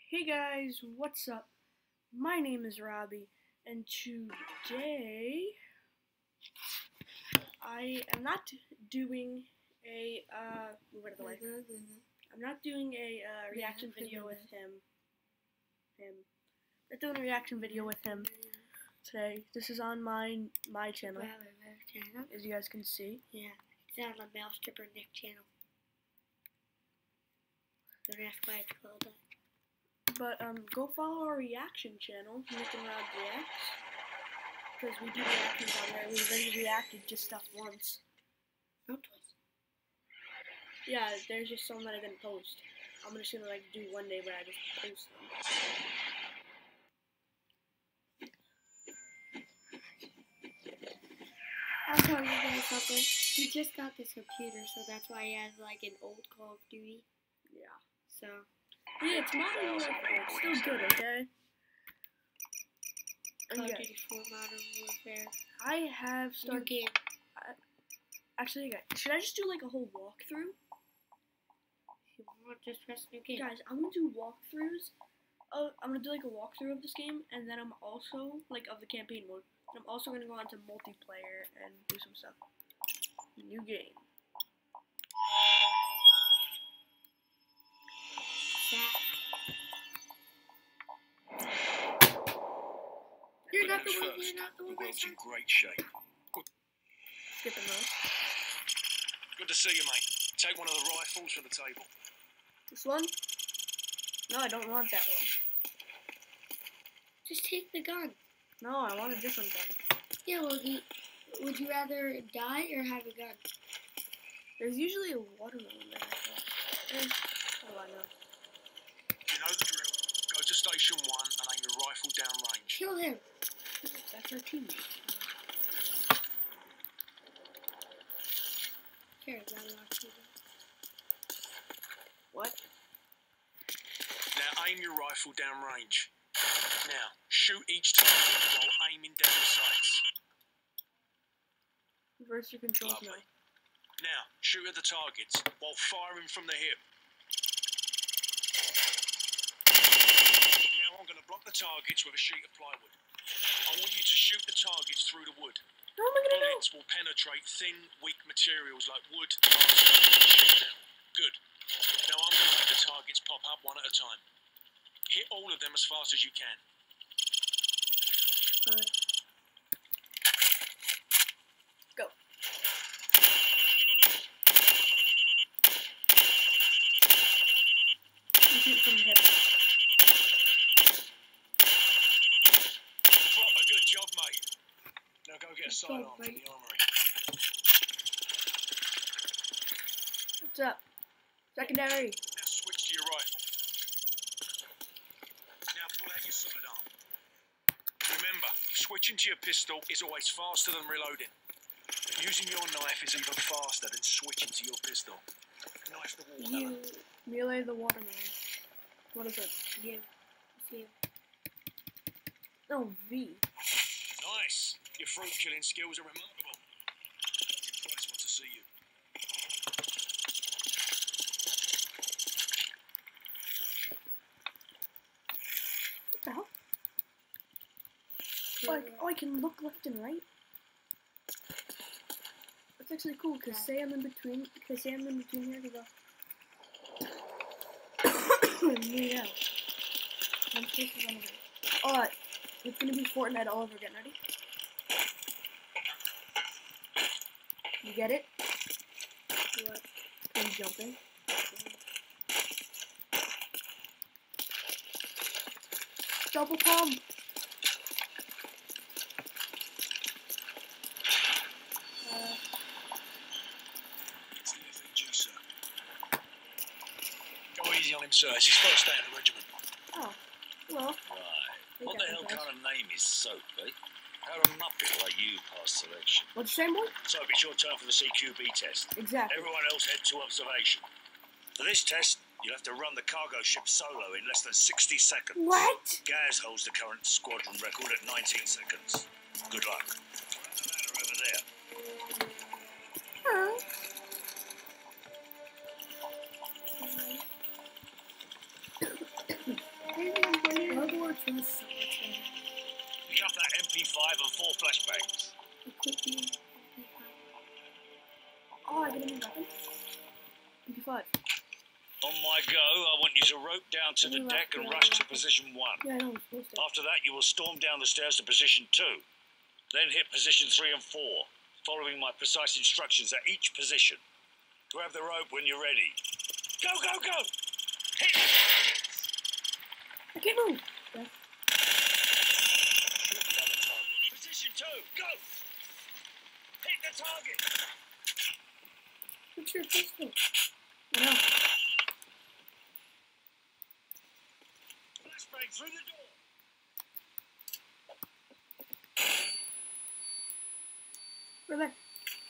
Hey guys, what's up? My name is Robbie, and today I am not doing a I'm not doing a reaction video with him. Not doing a reaction video with him today. This is on my channel, as you guys can see. Yeah, it's on the Male Stripper Nick channel. Don't ask why it's called that. But go follow our reaction channel, Nick and Rob Reacts, because we do reactions on there. We already reacted to stuff once. Not twice. Yeah, there's just some that I didn't post. I'm just gonna do one day where I just post them. I'll tell you guys something. He just got this computer, so that's why he has an old Call of Duty. Yeah. So. Yeah, it's Modern Warfare. It's still good, okay? Call of Duty 4 Modern Warfare. I have started. New game. Actually, guys, should I just do a whole walkthrough? If you want, just press new game. Guys, I'm gonna do walkthroughs. I'm gonna do a walkthrough of this game, and then I'm also of the campaign mode. And I'm also gonna go on to multiplayer and do some stuff. New game. You're not the one. The world's in great shape. Skipping those. Good to see you, mate. Take one of the rifles from the table. This one? No, I don't want that one. Just take the gun. No, I want a different gun. Yeah, well, would you rather die or have a gun? There's usually a watermelon there. What do I know? You know the drill. Go to station 1 and aim your rifle down range. Kill him. That's our teammate. Here, that locks you. What? Now aim your rifle down range. Now, shoot each target while aiming down the sights. Reverse your controls now. Lovely. Now, shoot at the targets while firing from the hip. Now I'm going to block the targets with a sheet of plywood. I want you to shoot the targets through the wood. How am I gonna know? Bullets will penetrate thin, weak materials like wood, plaster. Good. Now I'm going to make the targets pop up one at a time. Hit all of them as fast as you can. Alright. Go. You shoot from the hip. Proper good job, mate. Now go get a sidearm from the armory. What's up? Secondary. Now switch to your rifle. Now pull out your sidearm. Remember, switching to your pistol is always faster than reloading. Using your knife is even faster than switching to your pistol. Knife the watermelon. Melee the watermelon. What is it? You. It's you. No, V. Nice. Your fruit killing skills are remarkable. Agent Price wants to see you. What the hell? Oh, I can look left and right. That's actually cool, because say I'm in between here, to go. Yeah. I'm supposed to run away. Alright, it's gonna be Fortnite all over again, ready? You get it? What? I'm jumping. Double pump! It's the FAG, sir. Go easy on him, sir. It's his first day in the regiment. Oh, well. Right. What the hell kind of name is Soap, eh? How a muppet like you pass selection? What'd you say, boy? So it's your turn for the CQB test. Exactly. Everyone else head to observation. For this test, you'll have to run the cargo ship solo in less than 60 seconds. What? Gaz holds the current squadron record at 19 seconds. Good luck. Run the ladder over there. Huh? World War II is so much better. Pick up that MP5 and 4 flashbangs. It could be. Oh, I got a new weapon. MP5. On my go, I want you to rope down to the deck and rush to position 1. Yeah, I know. I'm supposed to. After that, you will storm down the stairs to position 2. Then hit position 3 and 4, following my precise instructions at each position. Grab the rope when you're ready. Go, go, go! Hit the targets! I can't move. Shoot the other target. Position 2, go! Hit the target! What's your pistol? I know. Flashbang through the door! We're there.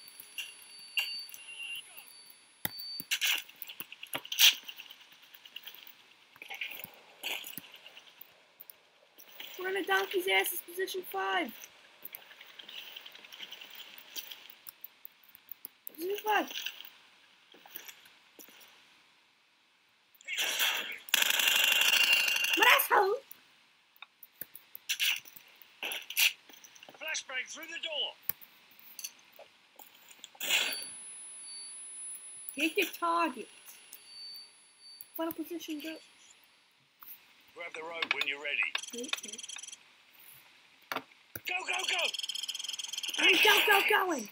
We're in a donkey's ass. It's position 5. Position 5. My asshole. Flashbang through the door! Hit your target. Final position, go. Grab the rope when you're ready. Okay. Go, go, go! Going.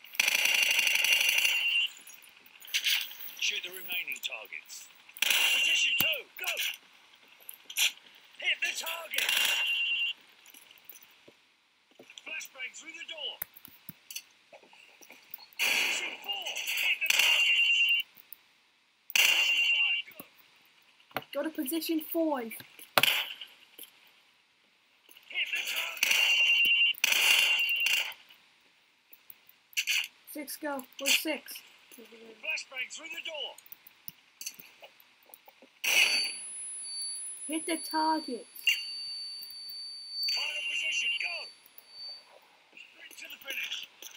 Shoot the remaining targets. Position 2, go! Hit the target! Flashbang through the door! Position 4, hit the target! Position 5, go! Go to position 5. Hit the target! 6, go. Where's 6? Flashbang through the door! Hit the target. Final position, go! Straight to the finish.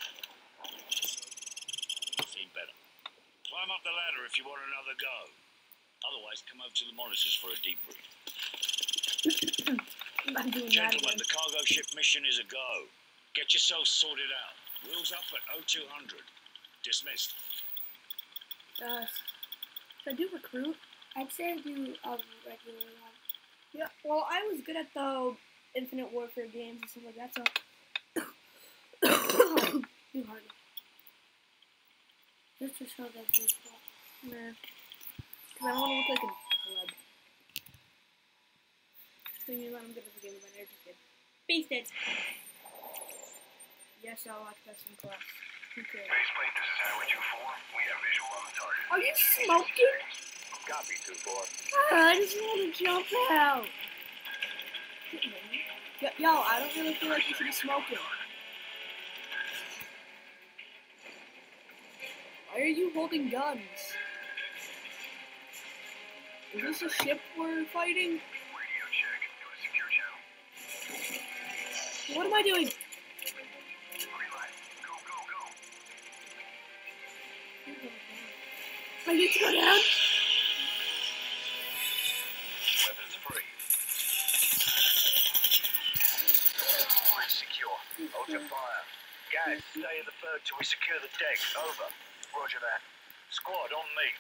Seen better. Climb up the ladder if you want another go. Otherwise, come over to the monitors for a debrief. I'm doing that Gentlemen, again. the cargo ship mission is a go. Get yourselves sorted out. Wheels up at 0200. Dismissed. Should I do recruit? I'd say do a regular one. Yeah, well, I was good at the Infinite Warfare games and stuff like that, so. Do harder. Just to show that he's well. Nah. Because I don't want to look like a pleb. Thinking about I'm good at the game, but I just did. Beasted. Yes, I'll watch that in class. Okay. Faceplate, this is Highway 24. We have visual on the target. Are you smoking? Copy, 2-4. I just want to jump out. Yo, I don't really feel like you should be smoking. Why are you holding guns? Is this a ship we're fighting? Radio check. Do a secure channel. What am I doing? Green light. Go, go, go. I need to go down. Weapons free. Bridge secure. Ultra fire. Guys, stay in the bird till we secure the deck. Over. Roger that. Squad on me.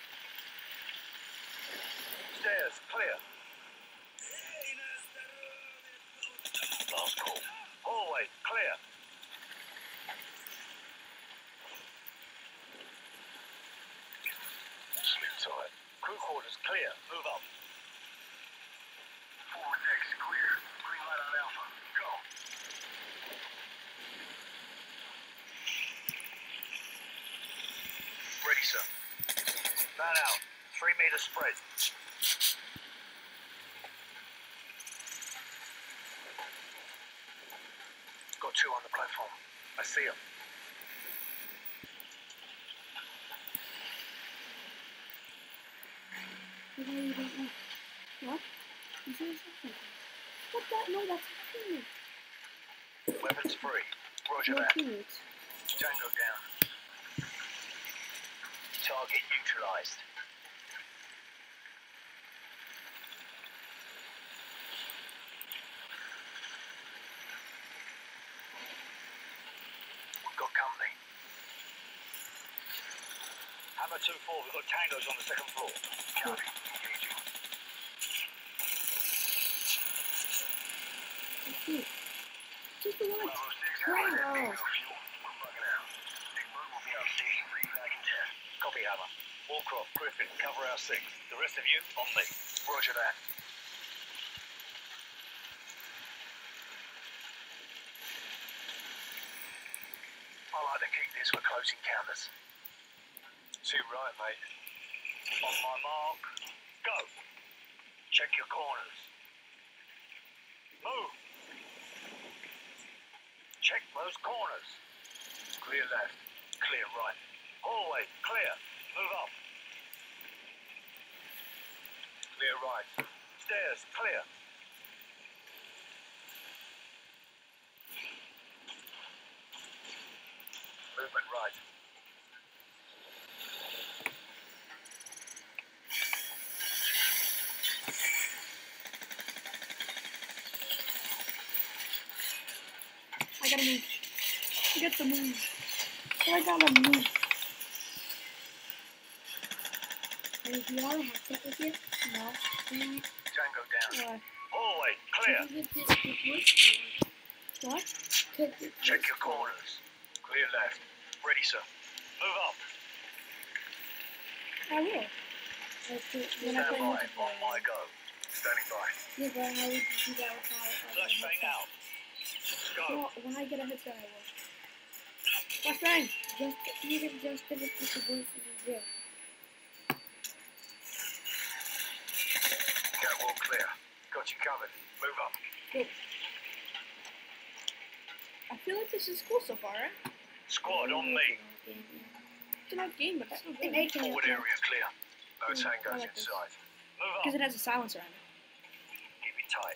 Stairs clear. Last call. Hallway clear. Sleep tight. Crew quarters clear. Move up. Forward deck's clear. Green light on Alpha. Go. Ready, sir. Man out. 3-meter spread. Got 2 on the platform. I see them. What? You said something. What that? No, that's not me. Weapons free. Roger No that. teammates. Tango down. Target neutralized. Lima 2-4, we've got tangos on the second floor. Copy. Engaging. Let's see. Just the one. Bravo 6, Wow. fuel. We're bugging out. Big Bird will be on station for evac and test. Copy, Hammer. Wallcroft, Griffin, cover our 6. The rest of you, on me. Roger that. I like to keep this for close encounters. Too right, mate. On my mark, go. Check your corners. Move. Check those corners. Clear left. Clear right. Hallway, clear. Move up. Clear right. Stairs, clear. Movement right. I gotta move. I got to move. I gotta move. And do you all have that with you? No. Tango down. Hallway, clear. What? Check your corners. Clear left. Ready, sir. Move up. I will. When I Stand play by. multiplayer. On my go. Standing by. Yeah, but how would you do that without Flashbang out. Go. Well, when I get a headset, I will. Flashbang! Just even just to look at the voice in the gym. Catwalk clear. Got you covered. Move up. I feel like this is cool so far, right? Squad, on me. It's an odd game, but it's still good. Forward area clear. No I tangos like this. inside. Move Because up. it has a silencer on it. Keep it tight.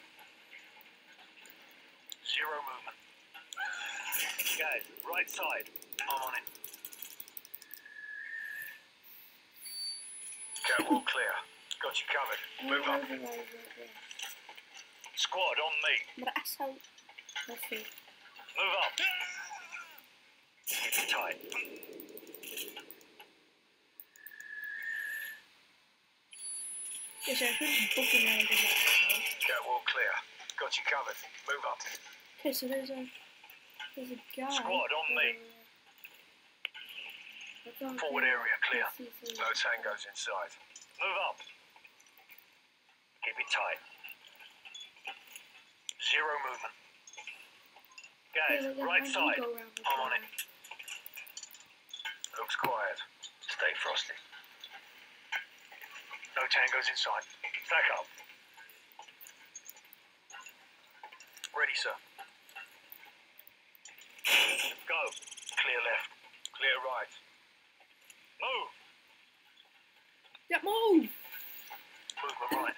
Zero movement. Guys, right side. I'm on it. Catwalk clear. Got you covered. Move up. Squad, on me. But that's how. Let's see. Move up. Keep it tight. Yes, I should book it around the map. Catwalk clear. Got you covered. Move up. Okay, so there's a guy. Squad, on me. Forward area clear. No tangos inside. Move up. Keep it tight. Zero movement. Guys, right side. I'm on it. Looks quiet. Stay frosty. No tangos inside. Stack up. Ready, sir. Go. Clear left. Clear right. Move. Yeah, move! Movement right.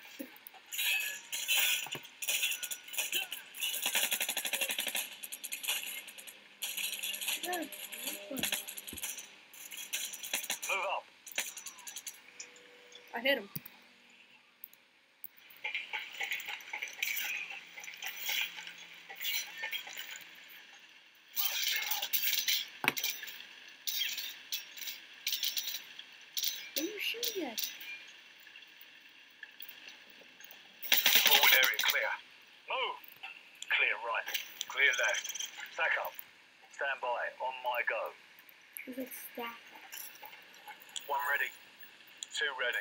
Yeah. Move up. I hit him. Are you shooting at? Forward area clear. Move. Clear right. Clear left. Stack up. Stand by. On my go. Is it stack? One ready. Two ready.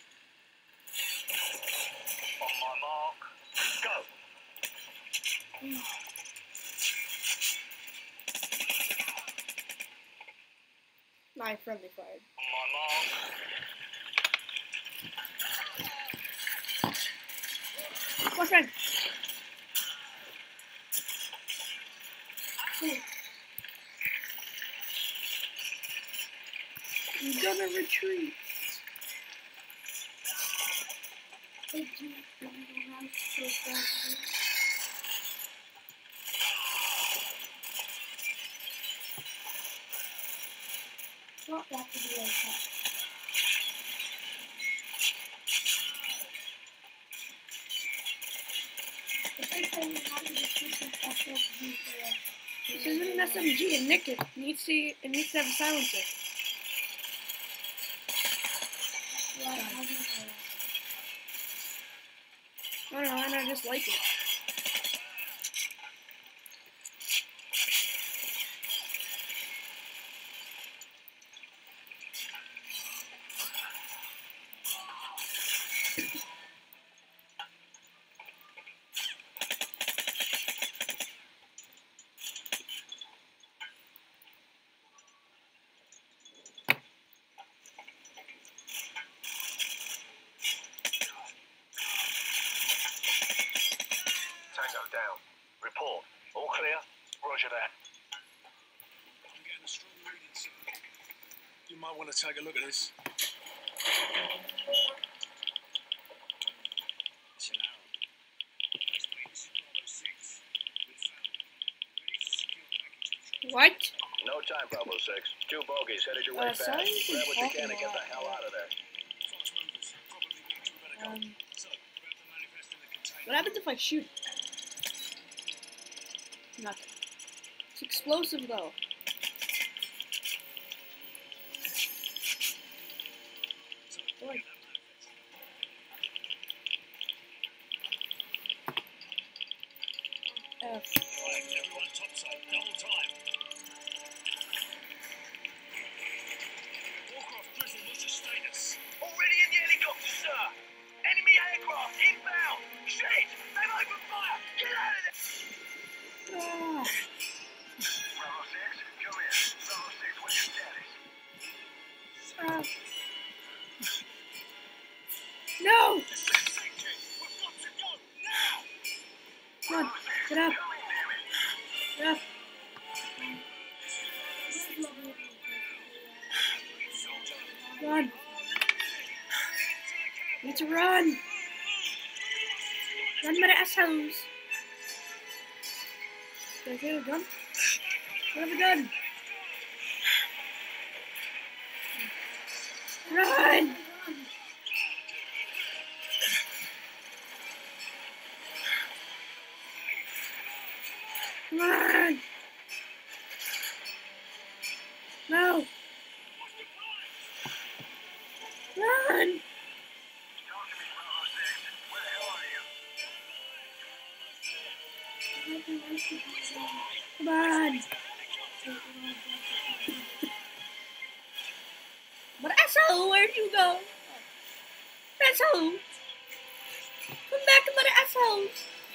On my mark. Go. My friendly fired. On my mark. Flashbang! You gonna retreat. Did you build a house for family? Not that to be like that. If I tell you how to defeat this SFG for us. This isn't an SMG, it nicked it. It needs to have a silencer. I don't know, and I just like it. Tango down. Report. All clear? Roger that. I'm getting a strong reading, sir. You might want to take a look at this. It's an arrow. Let's wait. This is Bravo 6. We found it. Ready to secure package. What? No time, Bravo 6. 2 bogies headed your way back. Sorry for Grab what you can talking and get a the hell lot. out of there. Fast movers. Probably means we better go. So, grab the manifest in the container. What happens if I shoot? Nothing. It's explosive though. Boy. F. Right, everyone topside, double time. Warcraft prison, what's your status? Already in the helicopter, sir. Enemy aircraft inbound. Shit! They've opened fire. Get out of there. Ah. Bravo 6, come in. Bravo 6, what's your status? Ah. No! We've got to go now. Come on, get up. Get up. Run. I need to run. Run, my assholes. Did I get a gun? I have a gun. Run! Run! No! Run! Talk to me, Bravo 6. Where the hell are you? Come on! But asshole, where'd you go? Asshole! Come back, mother assholes!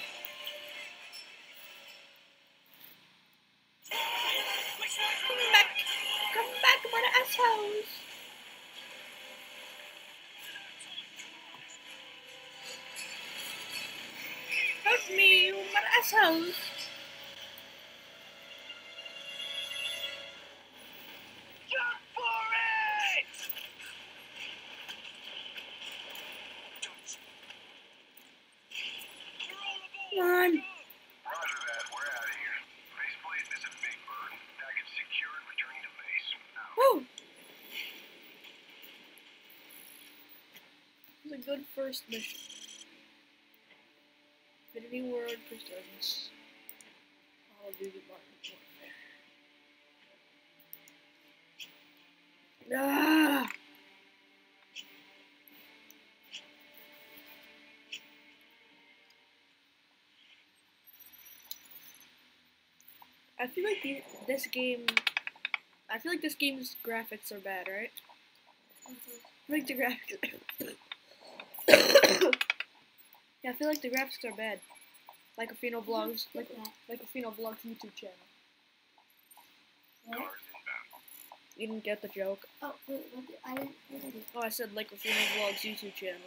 Come back, mother assholes! Help me, you mother assholes! Jump for it! Come on! Roger that. We're out of here. Faceplate, this is Big Bird. Package secured, returning to base. Out. Woo! It was a good first mission. Infinity Ward presents Call of Duty Modern Warfare. Ah! I feel like this game's graphics are bad, right? I feel like the graphics. Yeah, I feel like the graphics are bad. Like Afino Vlogs, like Afino Vlogs YouTube channel. What? You didn't get the joke. Oh, wait, I didn't. What did I do? Oh, I said like Afino Vlogs YouTube channel.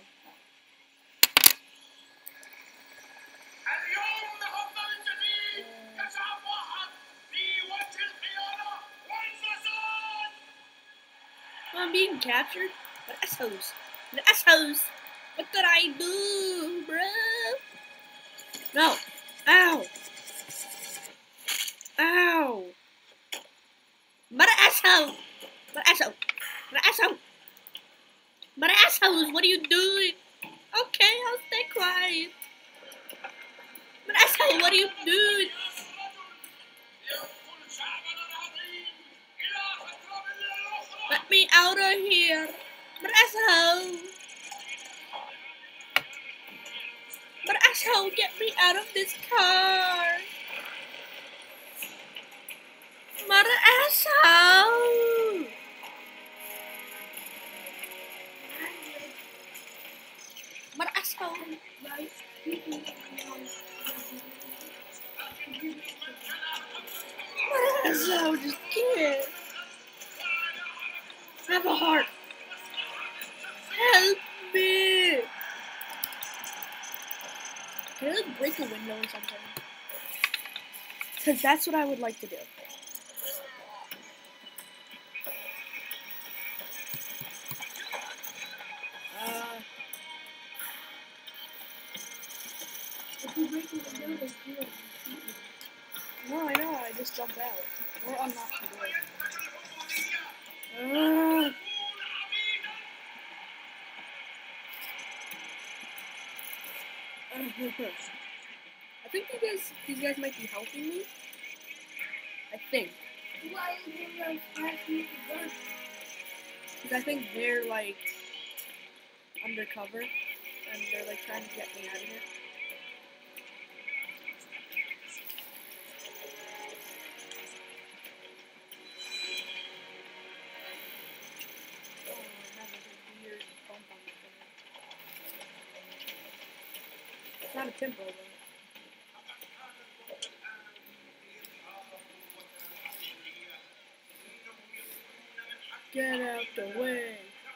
I'm being captured? But assholes. The assholes. What did I do, bro? No. Ow. Ow. Mother asshole. Mother asshole. Mother asshole. Mother assholes, what are you doing? Okay, I'll stay quiet. Mother asshole, what are you doing? Let me out of here. But asshole! But asshole, get me out of this car! Mother asshole! Mother asshole! Mother asshole, just can't. I have a heart. Help me! Can I like break a window or something? Because that's what I would like to do. If you break the window, they feel it. No, I know, I just jumped out. Or unlocked the door. I think these guys might be helping me. I think. Why is it like asking to work? Because I think they're like undercover and they're like trying to get me out of here. Oh, I'm having a weird bump on the finger. It's not a pimple though. Get out the way.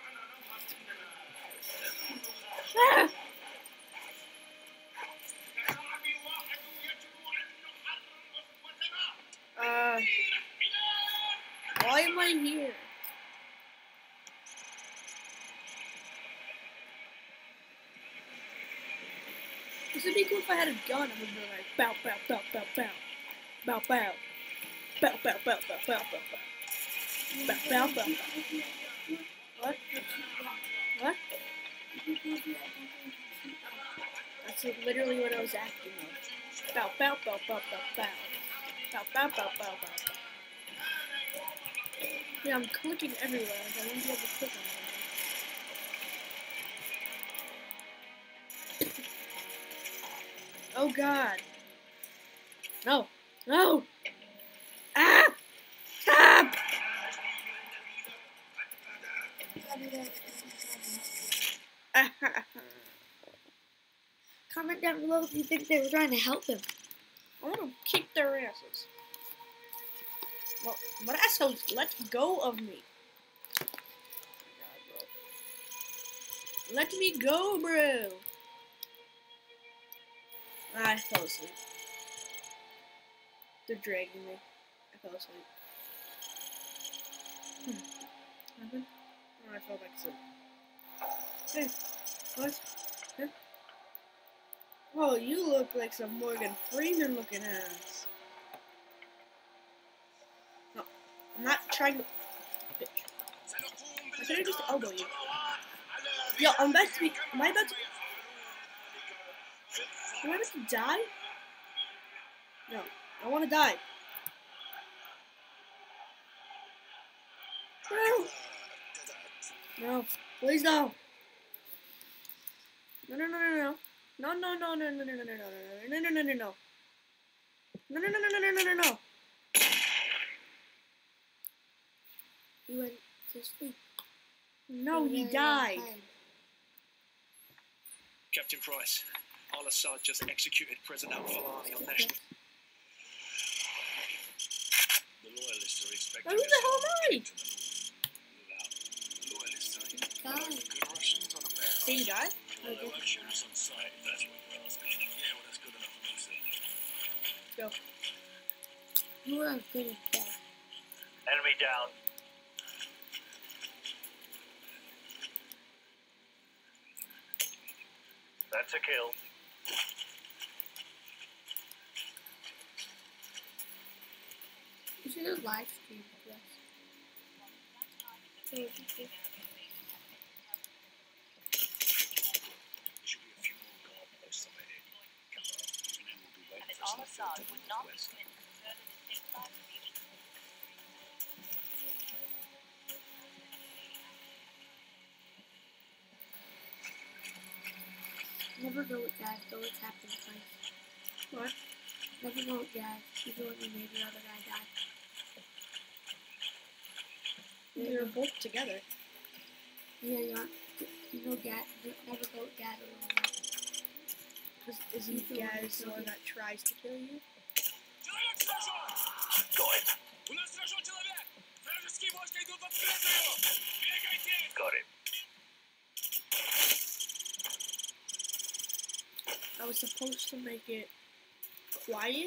Ah! Why am I here? This would be cool if I had a gun. I would be like, bow, bow, bow, bow, bow. Bow, bow. Bow, bow, bow, bow, bow, bow, bow. Bow, bow, bow, bow. What? What? That's literally what I was acting of. Bow, bow, bow, bow, bow, bow. Bow, bow, bow, bow, bow, bow. Yeah, I'm clicking everywhere. I won't be able to click on something. Oh God. No. No. Ah! Stop! Comment down below if you think they were trying to help him. I want to kick their asses. Well, but assholes, let go of me. God, bro. Let me go, bro. I fell asleep. They're dragging me. I fell asleep. What happened? Oh, I fell back asleep. Hey, what? Huh? Oh, you look like some Morgan Freeman looking ass. No, I'm not trying to. Bitch. I should have just elbow you. Yo, I'm about to be. Am I about to die? No, I want to die. No. No, please no. No, no, no, no, no. No, no, no, no, no, no, no, no, no, no, no, no, no, no, no. No, no, no, no, no, no, no, no. He went to sleep. No, he died. Captain Price, Al-Assad just executed President Al-Falani on national. The loyalists are expecting Who the hell am I? Loyalists, are you? Guys, Good Russians on a bad. Same guy? They won't shoot us on sight, if that's what you're asking. Yeah, well, that's good enough for me, sir. Go. you are good at that. Enemy down. That's a kill. You should have live streamed this. So you could- There should be a few more guard posts up ahead. Come on, and then we'll be waiting for us in the field to the northwest. Never go with Dad. Go with Captain Price. What? Never go with Dad. He's the one who made the other guy die. They were both together. Yeah, you know Dad. Never go with Dad alone. Isn't Gaz the one that tries to kill you? Got it. Got it. I was supposed to make it quiet.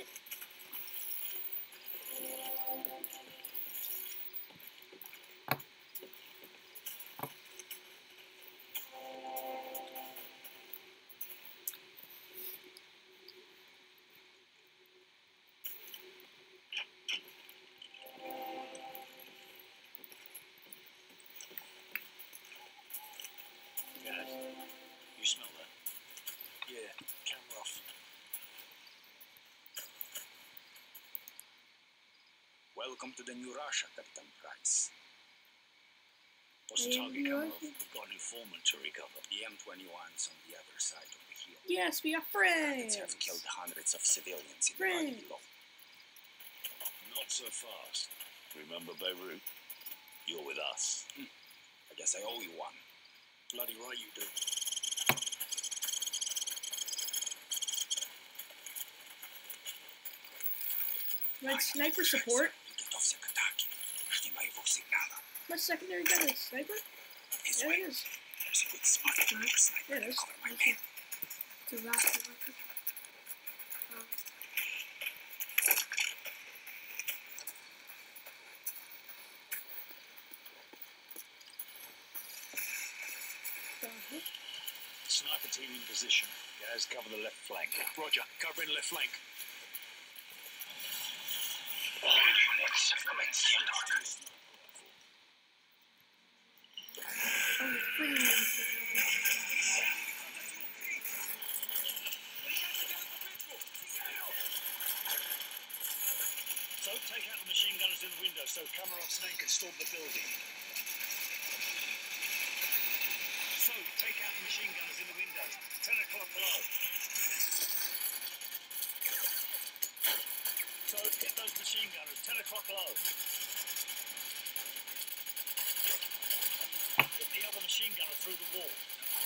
Guys, you smell that? Yeah, camera off. Welcome to the new Russia, Captain Price. What's the target, Kamarov? We've got an informant to recover. The M21's on the other side of the hill. Yes, we are Rockets friends. have killed hundreds of civilians in the Friends. valley below. Not so fast. Remember Beirut? You're with us. I guess I owe you one. Bloody right you do. Like sniper support. Get off Sekataki. Жди моего сигнала. My secondary gun is sniper? This Yeah, way. it is. There's a good spot for a sniper Yeah, it to is. cover my men. To rock the record. Sniper team in position. Guys, cover the left flank. Roger, covering left flank. All units commence the order. Oh, free. So take out the machine gunners in the window so Kamarov's men can storm the building. So take out the machine gunners in the windows. 10 o'clock below. So hit those machine gunners. 10 o'clock below. Hit the other machine gunner through the wall.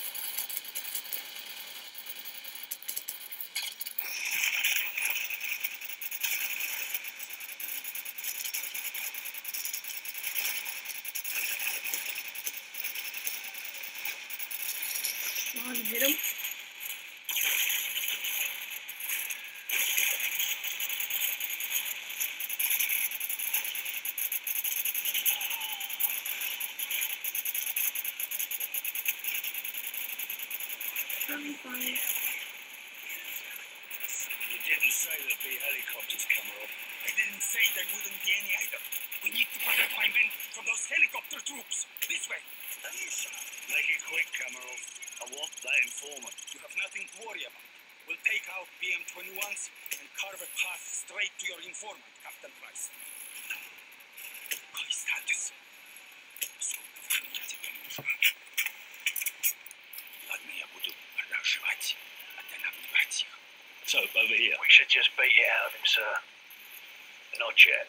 Come on, hit him. I'm fine. You didn't say there'd be helicopters, Kamarov. I didn't say there wouldn't be any either. We need to protect my men from those helicopter troops. This way. Make it quick, Kamarov. I want that informant. You have nothing to worry about. We'll take out BM-21s and carve a path straight to your informant, Captain Price. Какой статус? Сколько времени тебе нужно? Ладно, я буду разжевать, а ты набивать их. So, over here. We should just beat it out of him, sir. Not yet.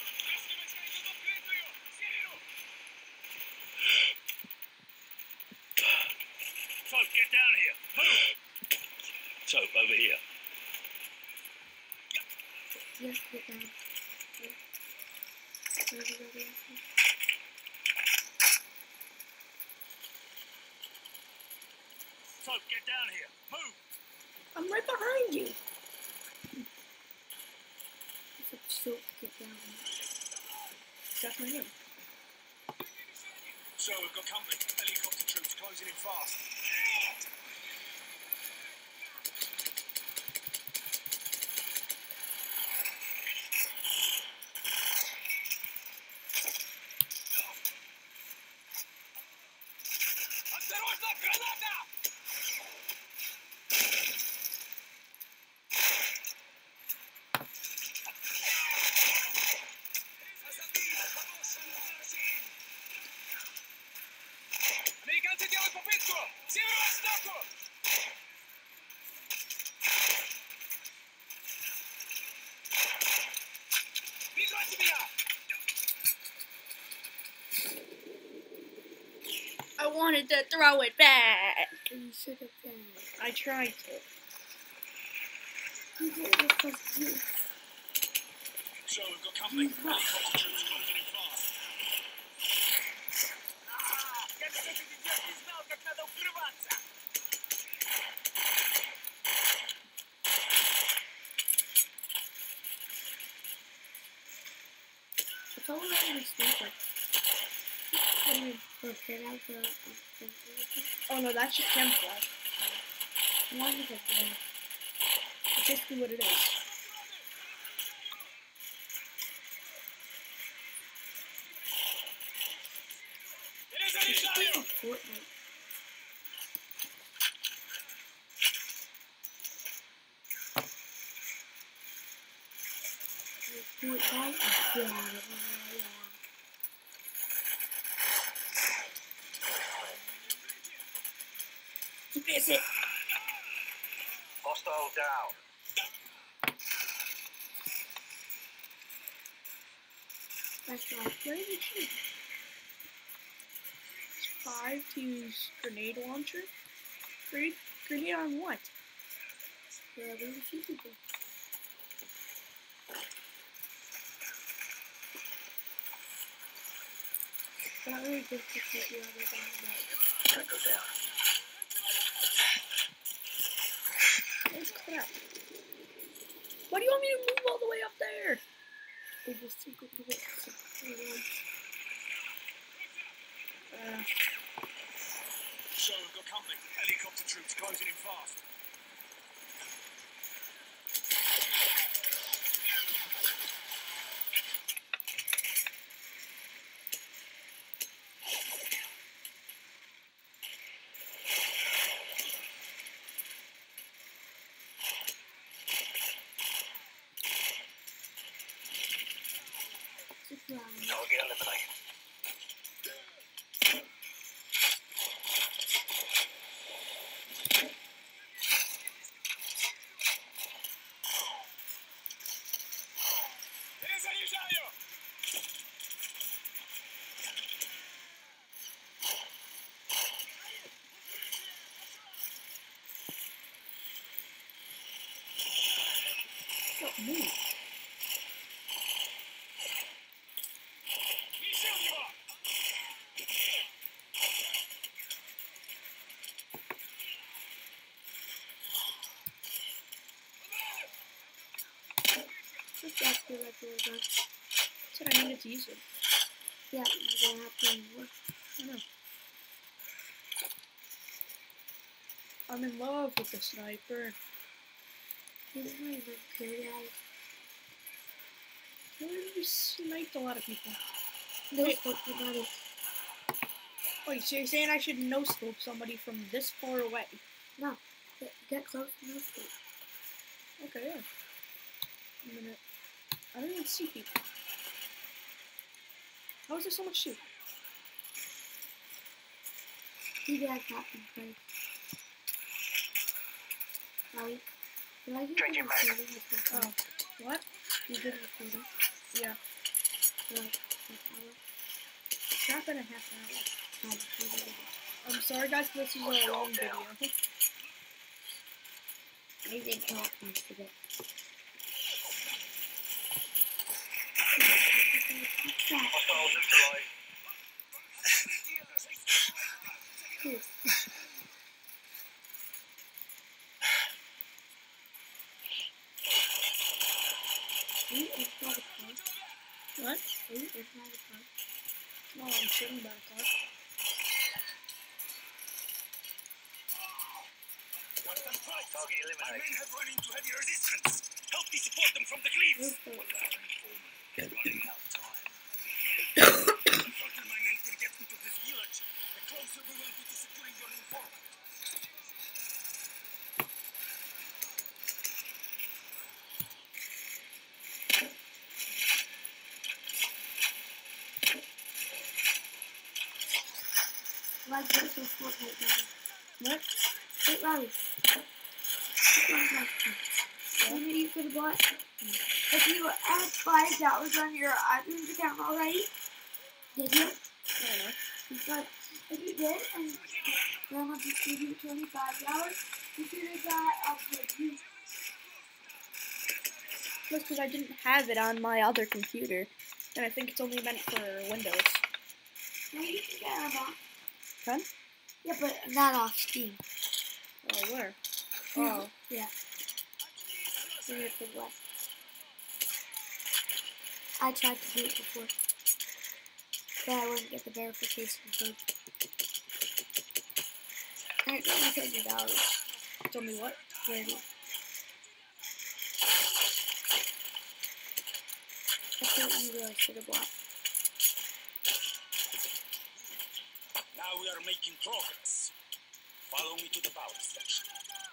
Folk, get down here. Move! So, over here. Yes, get down. Ready. Folk, get down here. Move! I'm right behind you. It's a choke. Get down. Definitely him. So we've got company. Helicopter troops closing in fast. Американцы делают попытку! Северо! wanted to throw it back. You should have done. I tried to. You did it because you. So we've got company. Helicopter troops closing in fast. It's all around the sleeper. When we get out the Oh no, that's just camouflage. Why is it there? That's basically what it is. It's like Fortnite. Fortnite is Miss it. Hostile down. That's right. Where did it shoot? 5 to use grenade launcher? Grenade on what? Where we shoot people. Not really good to put you on the ground. Tango down. That's crap. Why do you want me to move all the way up there? They just took a bullet. So we've got company. Helicopter troops closing in fast. Target eliminated. Don't move. Just after that door gun. Said I needed to use it. Yeah, you don't have to anymore. I know. I'm in love with the sniper. He's not even good at it. You sniped a lot of people. No Wait. scope about it. Wait, so you're saying I should no-scope somebody from this far away? No. Get close, no scope. Okay, yeah. A minute. I don't even see people. How is there so much shoot? He did that in place. Right? Did I Change your mag. Oh, what? You did recording? Yeah. For like an hour? It's not been a half an hour. No, before the video. I'm sorry guys, this is a long video. I did talk yesterday. Hostile neutralized. Cool. Are you inside the car? What? Are you inside the car? No, I'm sitting by a car. Target Our eliminated. men have run into heavy resistance. Help me support them from the cliffs. Where's the... Running out of time. The further my men can get into this village, the closer we will be to securing your informant. Like this is Fortnite now. What? Wait, Riley. You know you could have bought if you had $5 on your iTunes account already. Did you? I don't know. You got If you did, and Grandma just gave you $25, you should have got the That's because I didn't have it on my other computer, and I think it's only meant for Windows. No, you can get it off. Huh? Yeah, but not off Steam. Oh, where? Oh. Yeah. So you have to what? I tried to do it before, but I wouldn't get the verification code. And it got me $30. Tell me what? 30. That's what you really should have bought. Now we are making progress. Follow me to the power station.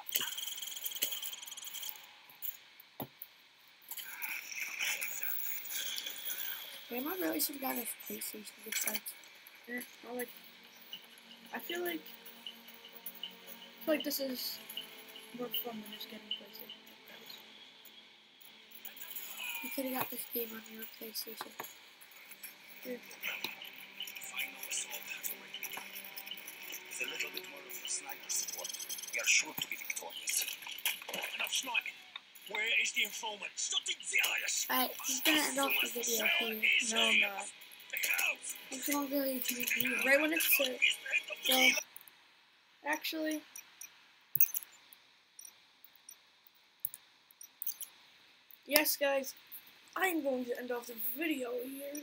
Grandma really should have got a PlayStation gift card. Yeah, I feel like this is more fun than just getting PlayStation cards. You could have got this game on your PlayStation. Yeah. Final assault has already begun. With a little bit more of your sniper support, we are sure to be victorious. Enough sniping. Where is the informant? Stop the alias. Alright, he's gonna end off the video here. No, I'm not. It's not really a good video. Right when it's Well, actually, yes, guys, I'm going to end off the video here.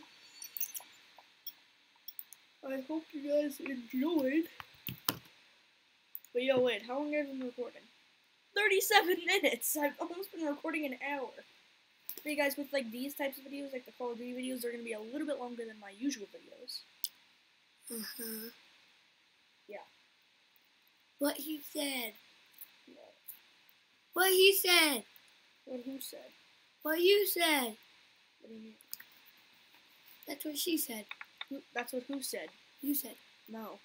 I hope you guys enjoyed. But yo, wait, how long have I been recording? 37 minutes! I've almost been recording an hour. For you guys, with like these types of videos, like the Call of Duty videos, they're gonna be a little bit longer than my usual videos. Yeah. What he said. What? What he said. What who said? What you said. What do you mean? That's what she said. That's what who said. You said. No.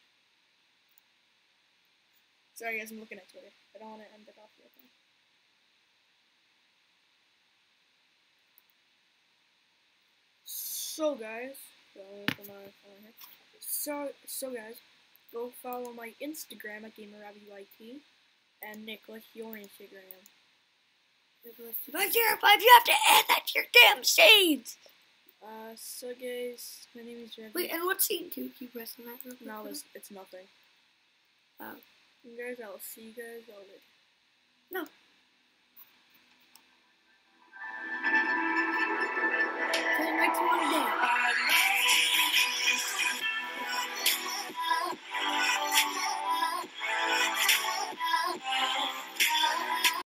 Sorry guys, I'm looking at Twitter. I don't want to end it off yet. So guys, so guys, go follow my Instagram at GamerRabbitYT, and Nick, what's your Instagram? But you have to add that to your damn scenes. So guys, my name is Rabbit. Wait, and what scene do you keep pressing that real quick? No, it's nothing. Oh. And guys, I'll see you guys all later. No. For the next one day.